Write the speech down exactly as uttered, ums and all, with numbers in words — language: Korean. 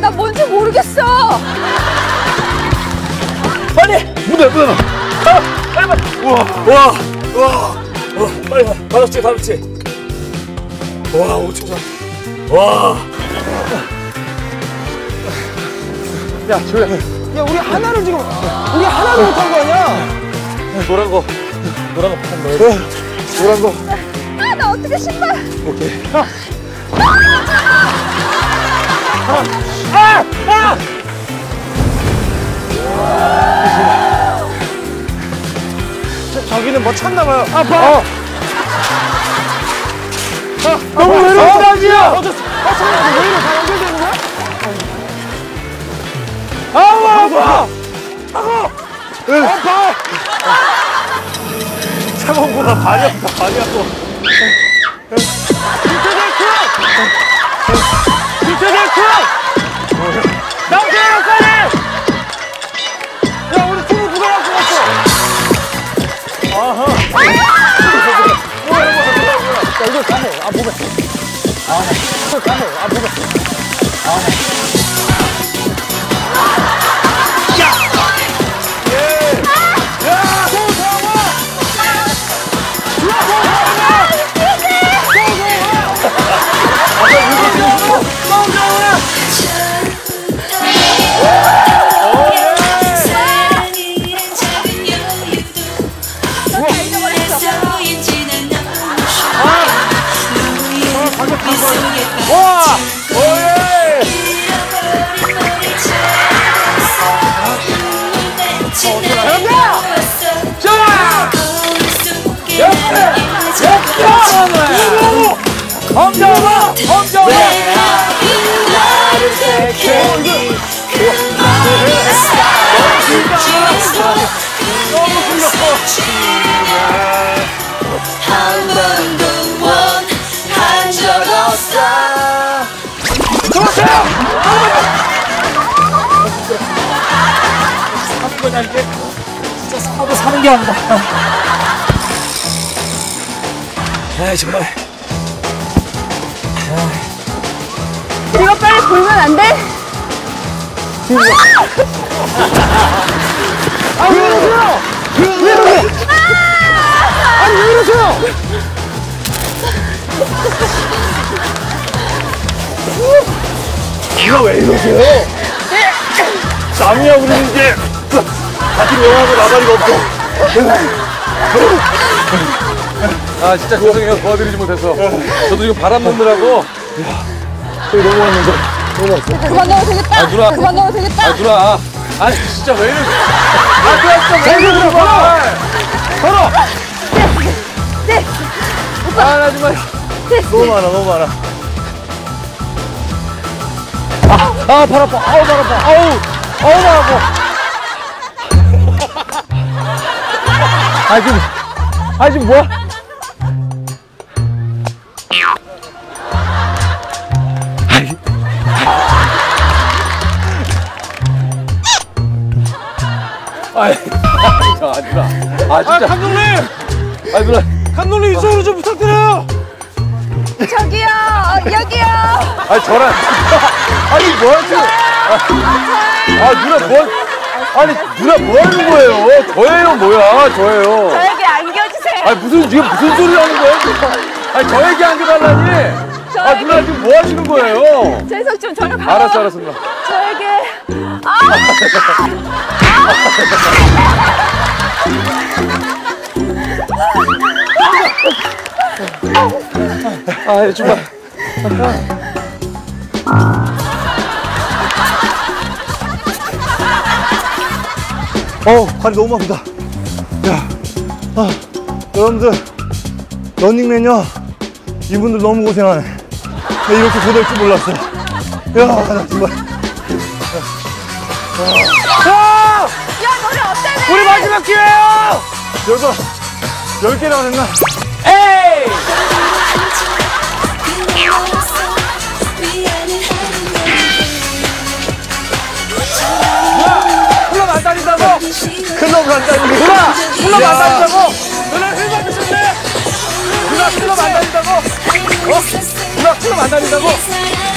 나 뭔지 모르겠어. 빨리! 문에 문에 놔. 아, 빨리 빨리. 우와 우와 우와. 와 빨리 가. 다섯 치 다섯 치. 와 오 초 전. 와. 야 조야. 야 우리 하나를 지금 우리 하나를 못한 거 아니야? 노란 거 노란 거 파란 거. 노란 거. 아, 나 어떻게 신발. 오케이. 아! 아! 아! 저, 저기는 뭐 찾나봐요. 아파. 어. 아, 너무 외로워하지야. 어, 저, 아, 잠깐만, 왜 이래? 다 연결되는 거야? 아우, 아파. 아파. 아파. 차가운 거나 발이 아파 발이 아파. 비트데크! 남자의 역할이! 야, 우리 팀이 누가 갖고 갔어? 아하. 뭐야, 뭐야, 뭐야, 뭐야. 야, 이걸 까먹어. 아, 몸에. 아, 이걸 까먹어. 아, 몸에. 아, 야! 예! 야! 소상아! 야, 소상아! 와! 오예! 잘한다! 좋아! 역대! 역대! 엄정아! 엄정아! 너무 불렀어! 한 번도 원한 적 없어. 좋았어요! 사는 거냐 이게? 진짜 사도 사는 게 아니다. 아 정말. 이거 빨리 불면 안 돼? 아, 왜 이러세요? 왜 이러세요? 아니, 왜 이러세요? 네가 왜 이러세요? 남이야 우리는 이제 같은 영화하고 나가리가 없어. 아 진짜 죄송해요. 도와드리지 못해서. 저도 지금 바람 넣느라고. 저기 넘어왔는데. 그만 넣어도 되겠다. 아, 누나. 그만 넣어도 되겠다. 아 누나. 아니 진짜 왜 이러지? 아 누나 진짜 왜 이러지? 걸어! 네. 아 나 정말. 너무 많아 너무 많아. 아, 발 아파. 아우, 발 아파. 아우, 아우, 발 아파. 아, 지금, 아, 지금 뭐야? 아이 아 누나. 아 아, 진짜. 감독님! 아 누나. 감독님, 이쪽으로 좀 부탁드려요! 저기요, 여기요. 아 저랑. 아니 뭐하지? 아, 아 누나 뭐? 아니 누나 뭐 하는 거예요? 저예요 뭐야? 저예요. 저에게 안겨주세요. 아니 무슨 지금 무슨 소리 하는 거예요? 아니 저에게 안겨달라니? 아 누나 지금 뭐 하시는 거예요? 재석 좀 저리 가요. 알았어 알았어 누나. 저에게. 아! 아 정말. 어, 발이 너무 아프다. 야, 아, 여러분들, 런닝맨이요. 이분들 너무 고생하네. 나 이렇게 고될 줄 몰랐어. 야, 나 정말. 야! 야, 너네 어때? 우리 마지막 기회예요! 여덟, 열 개나 됐나? 에이! 클럽 안 다닌다고? 클럽 안 다니고. 누나! 클럽 안 다닌다고? 누나 힐 받으셨네? 누나 클럽 안 다닌다고? 어? 누나 클럽 안 다닌다고?